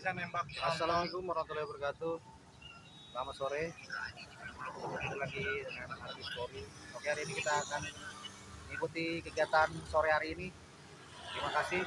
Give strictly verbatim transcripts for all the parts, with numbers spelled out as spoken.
bisa nembak. Assalamualaikum warahmatullahi wabarakatuh. Selamat sore. Kita lagi dengan Ardi Story. Oke, hari ini kita akan mengikuti kegiatan sore hari ini. Terima kasih.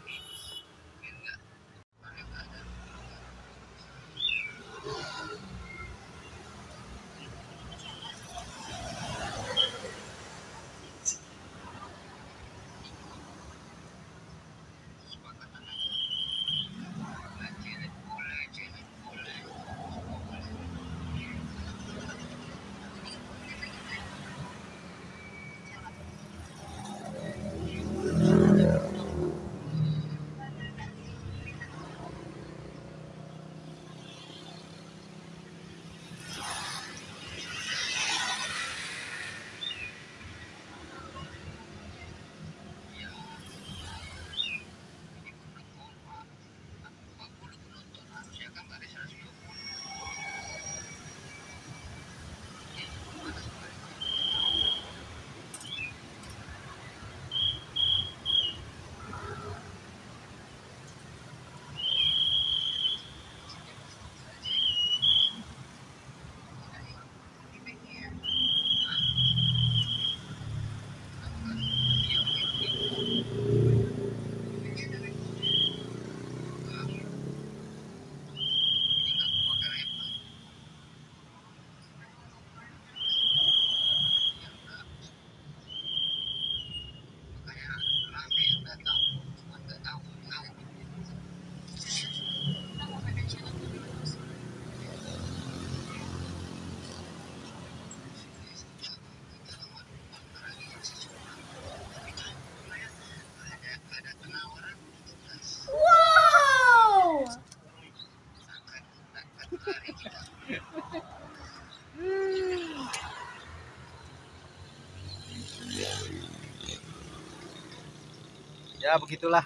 Ya, begitulah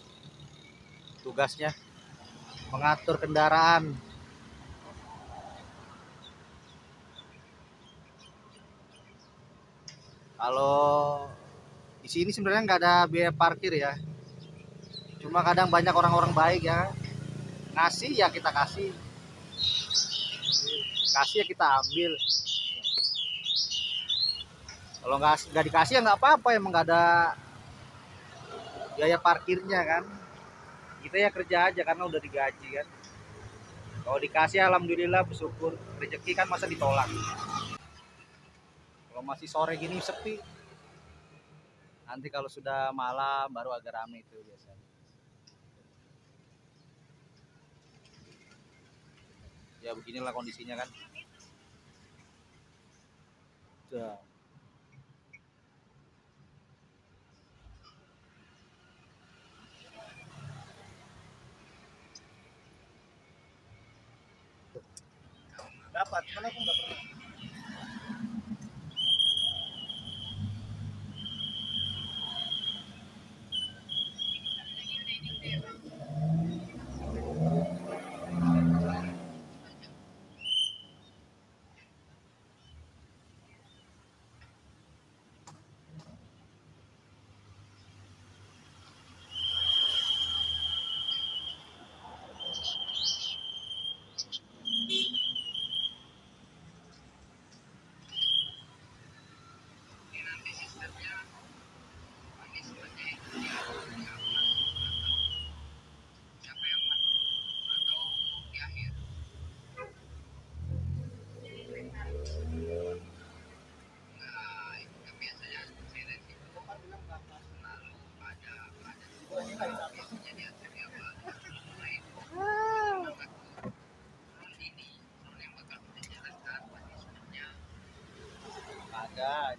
tugasnya, mengatur kendaraan. Kalau di sini sebenarnya nggak ada biaya parkir ya, cuma kadang banyak orang-orang baik ya, ngasih ya kita kasih, kasih ya kita ambil. Kalau nggak nggak dikasih ya nggak apa-apa, emang nggak ada biaya parkirnya kan. Kita ya kerja aja karena udah digaji kan. Kalau dikasih alhamdulillah bersyukur, rezeki kan masa ditolak. Kalau masih sore gini sepi, nanti kalau sudah malam baru agak rame itu biasanya. Ya beginilah kondisinya kan. Udah. Dapat, mana aku nggak pernah. Ada.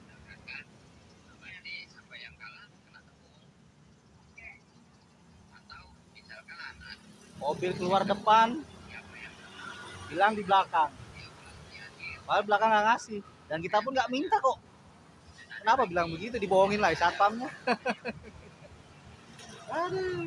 Mobil keluar depan, bilang di belakang. Padahal belakang nggak ngasih, dan kita pun nggak minta kok. Kenapa bilang begitu? Dibohongin lah satpamnya. Aduh.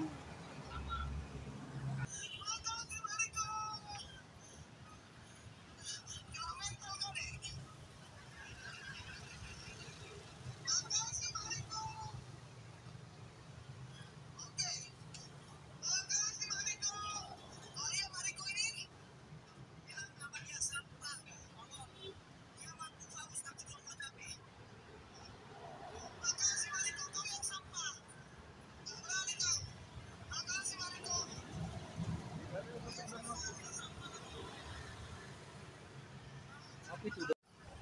Itu udah,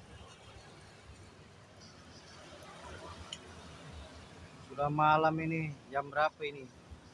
sudah malam ini. Jam berapa ini?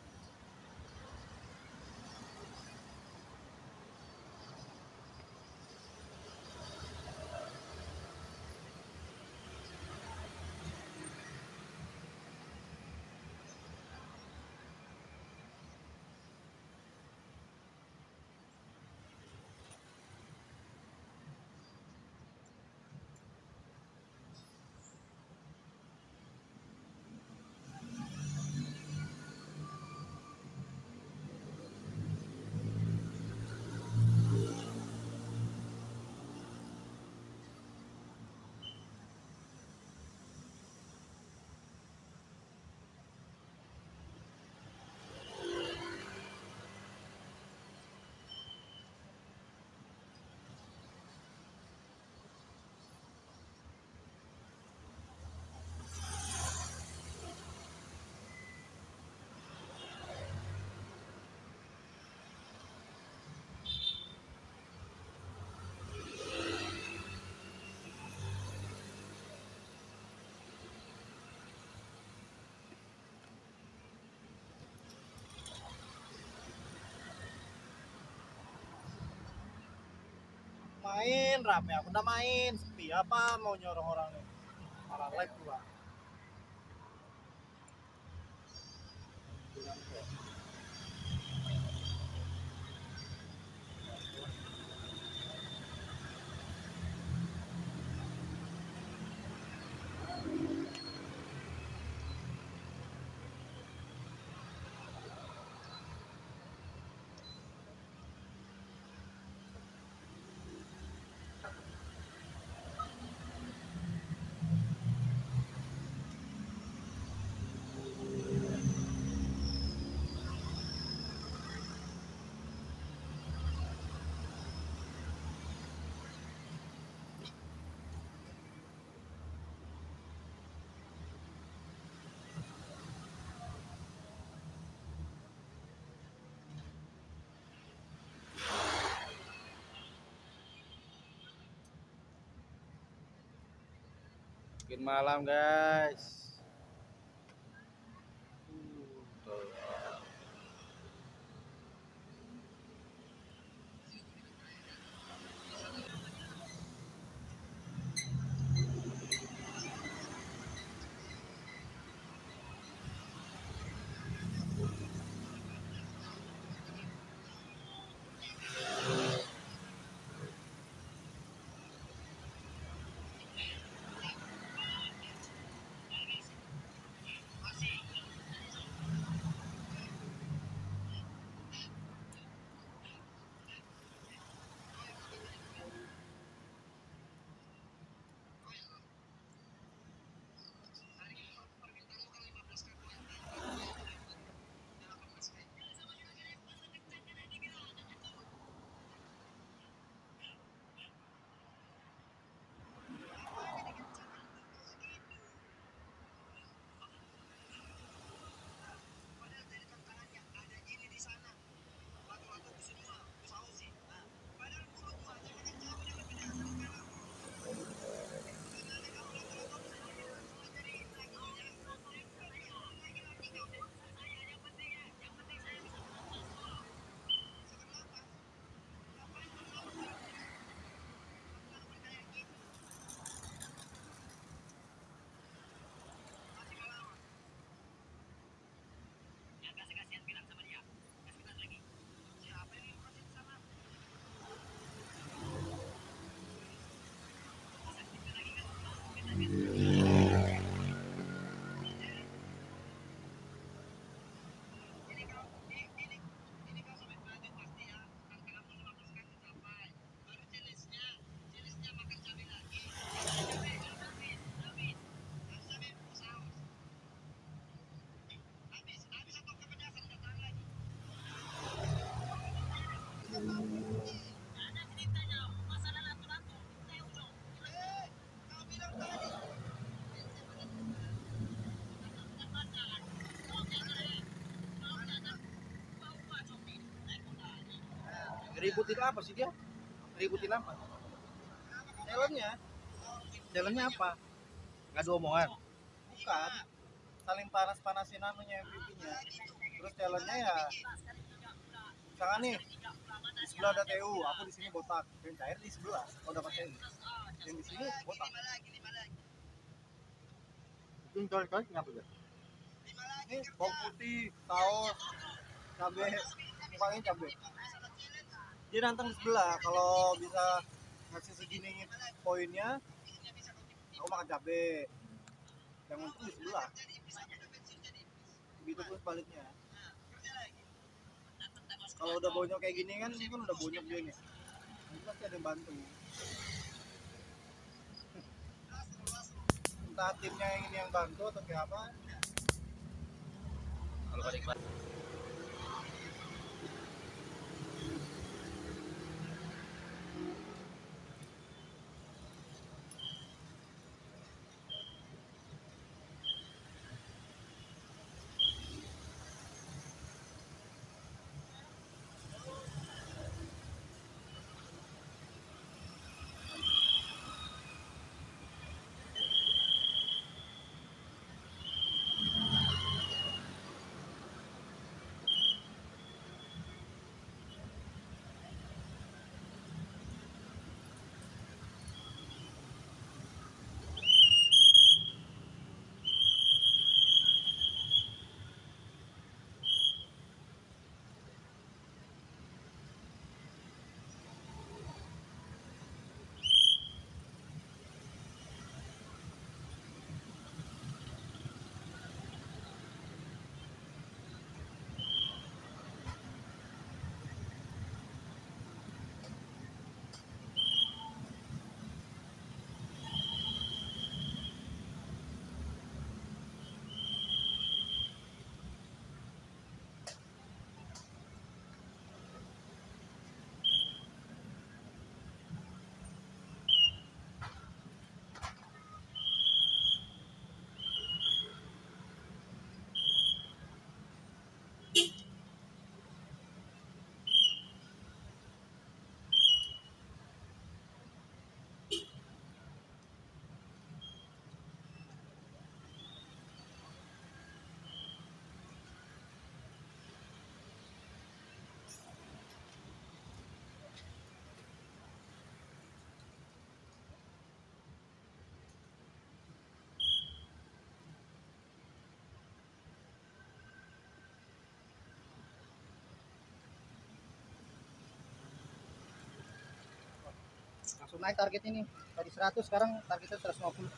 Main rame, aku udah main sepi apa mau nyorong orang nih, malah live pula. Makin malam guys. Tuh. Ributin apa sih dia? Ributin apa? challenge-nya Challenge-nya apa? Nggak ada omongan. bukan saling panas-panasin anunya M V P-nya. Terus challenge-nya ya misalkan nih di sebelah ada T U, aku di sini botak, dan cair di sebelah kalau dapat T U, yang di sini botak. Itu yang coret-coret ngapa tuh? Ini bawang putih, saus, cabe, mukanya cabe. Dia nantang di sebelah, kalau bisa ngasih segini poinnya, aku makan cabe. Yang untung di sebelah. Begitu pun sebaliknya. Kalau udah bonyok kayak gini kan, ini kan udah bonyok dia nih. Ini pasti ada yang bantu. Entah timnya yang ini yang bantu atau kayak apa. Kalau balik langsung naik target ini. Tadi seratus, sekarang targetnya seratus lima puluh.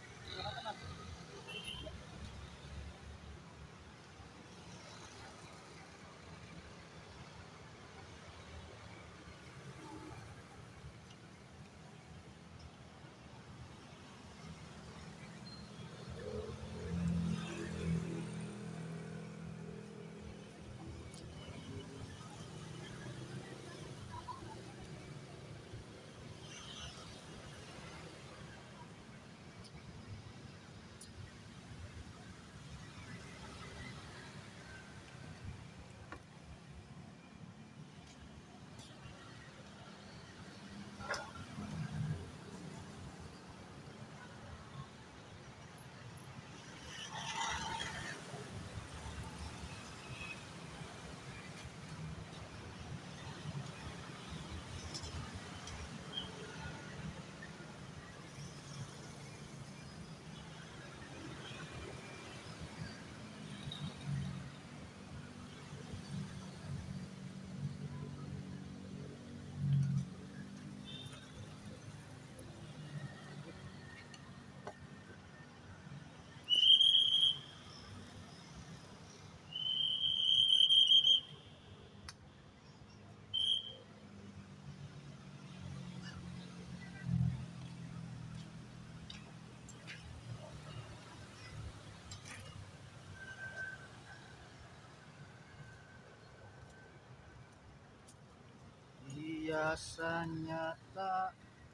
Biasanya tak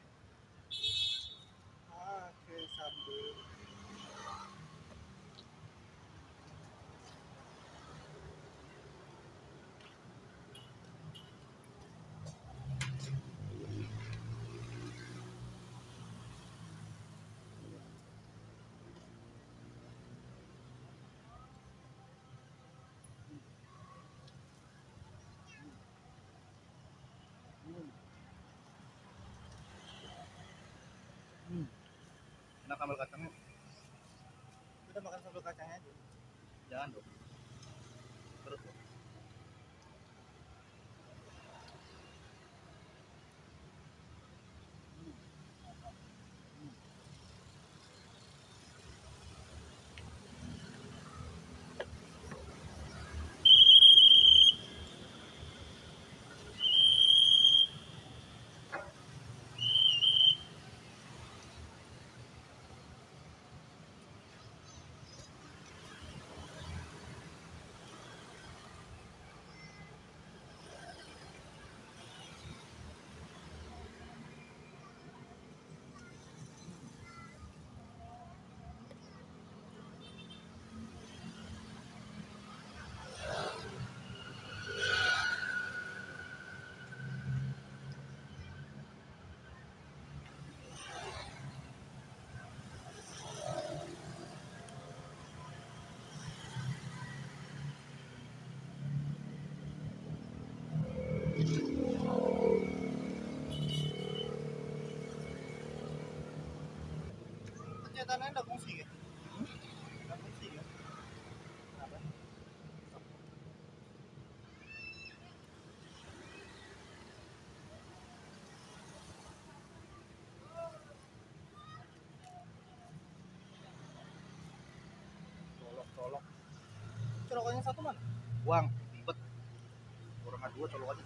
pakai sambal. Enak sambal kacangnya. Udah makan sambal kacangnya aja. Jangan dong. Terus dong. Pencetannya udah fungsi ya? Udah fungsi ya? Kenapa? Colok, colok. Colokannya satu mana? Buang, ribet. Kurang dua colokannya.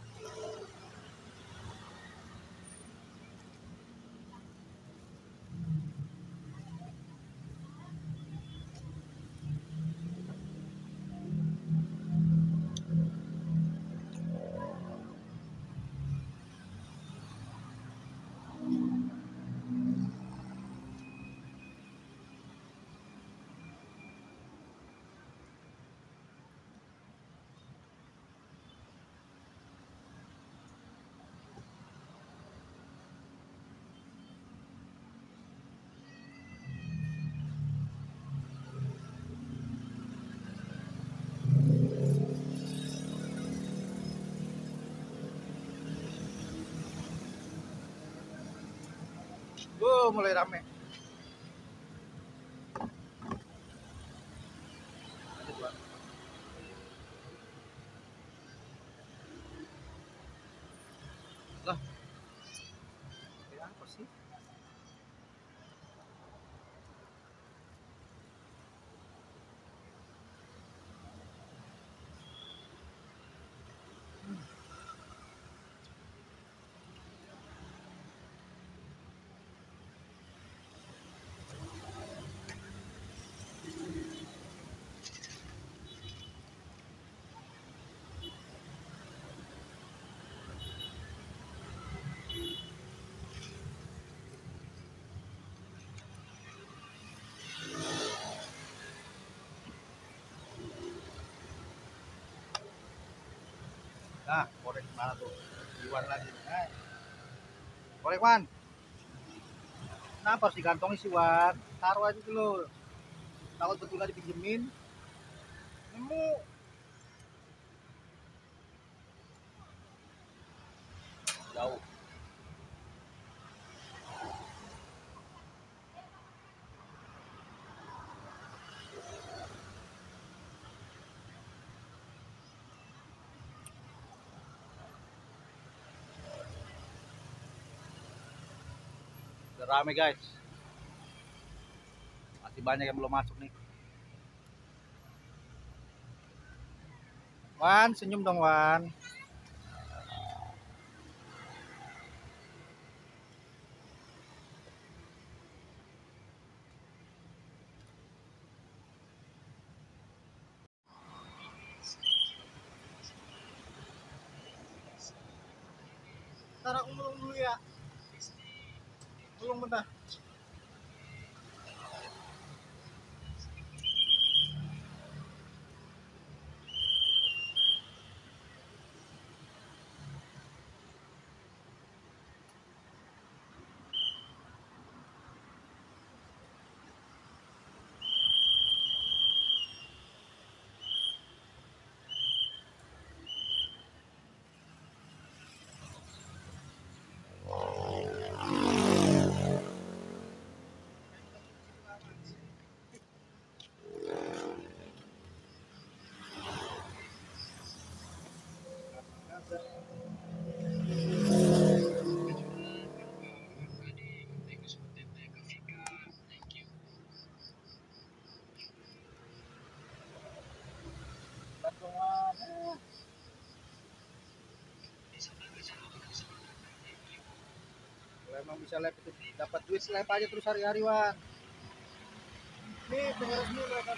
Oh, mulai rame. Lah, ini apa sih? Nah, korek mana tuh? Iwan lagi. Nah, korek Wan. Kenapa harus dikantongi sih Wan? Taruh aja dulu. Takut betul nggak dipinjemin. Nemu. Jauh. Udah rame guys. Masih banyak yang belum masuk nih. Wan, senyum dong Wan. Ntar aku mulung dulu ya. Mulung bentar. emang bisa lab itu dapat duit lab aja terus hari-hari Wan. Ini dengan resmi mereka.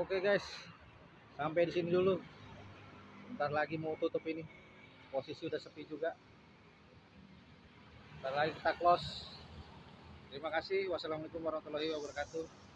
Oke guys, sampai di sini dulu. Bentar lagi mau tutup ini. Posisi udah sepi juga. Bentar lagi kita close. Terima kasih. Wassalamualaikum warahmatullahi wabarakatuh.